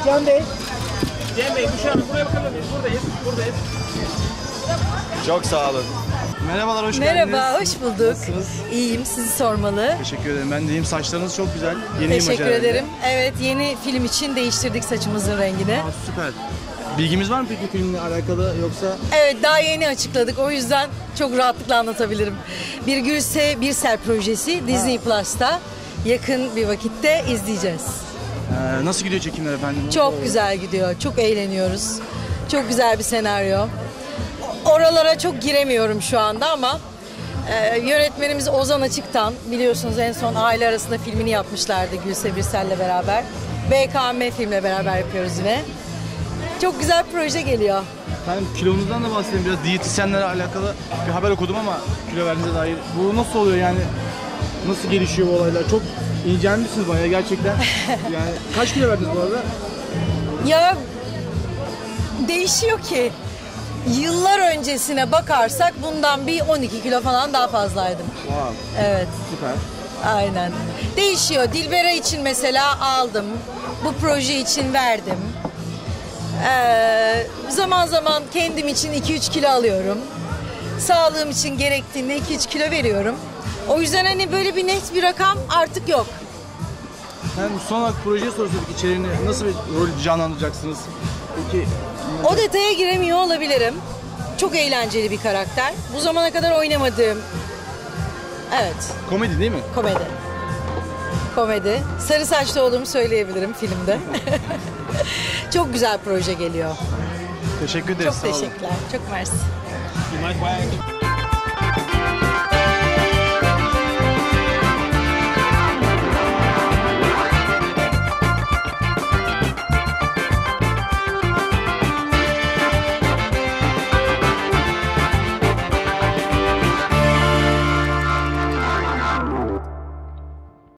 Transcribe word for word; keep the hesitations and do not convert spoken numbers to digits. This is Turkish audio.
Can Bey. Cem Bey, Büşra Hanım buraya bakabilir miyiz? Buradayız, buradayız. Çok sağ olun. Merhabalar, hoş geldiniz. Merhaba, hoş bulduk. Nasılsınız? İyiyim, sizi sormalı. Teşekkür ederim. Ben de iyiyim. Saçlarınız çok güzel. Yeni Teşekkür imaj herhalde. ederim. Evet, yeni film için değiştirdik saçımızın rengini. Aa, süper. Bilgimiz var mı peki filmle alakalı yoksa? Evet, daha yeni açıkladık. O yüzden çok rahatlıkla anlatabilirim. Bir Gülse Birsel projesi Disney Plus'ta yakın bir vakitte izleyeceğiz. Ee, nasıl gidiyor çekimler efendim? Çok güzel gidiyor, çok eğleniyoruz. Çok güzel bir senaryo. Oralara çok giremiyorum şu anda ama e, yönetmenimiz Ozan Açık'tan, biliyorsunuz en son Aile Arasında filmini yapmışlardı Gülse Birsel'le beraber. B K M filmle beraber yapıyoruz yine. Çok güzel bir proje geliyor. Efendim kilonuzdan da bahsedelim. Biraz diyetisyenlerle alakalı bir haber okudum ama kilo verdiğinize dair. Bu nasıl oluyor yani? Nasıl gelişiyor bu olaylar? Çok incelmişsiniz bayağı gerçekten. Yani kaç kilo verdiniz bu arada? Ya değişiyor ki. Yıllar öncesine bakarsak bundan bir on iki kilo falan daha fazlaydım. Wow. Evet. Süper. Aynen. Değişiyor. Dilbera için mesela aldım. Bu proje için verdim. Ee, zaman zaman kendim için iki üç kilo alıyorum. Sağlığım için gerektiğinde iki üç kilo veriyorum. O yüzden hani böyle bir net bir rakam artık yok. Hem son olarak projeye sorsak içeriğini nasıl bir rol canlandıracaksınız? Peki O detaya giremiyor olabilirim. Çok eğlenceli bir karakter. Bu zamana kadar oynamadığım. Evet, komedi değil mi? komedi. Komedi. Sarı saçlı olduğumu söyleyebilirim filmde. Çok güzel proje geliyor. Teşekkür ederiz. Çok sağ olun. teşekkürler. Çok mersi. İmaj bayağı yakın.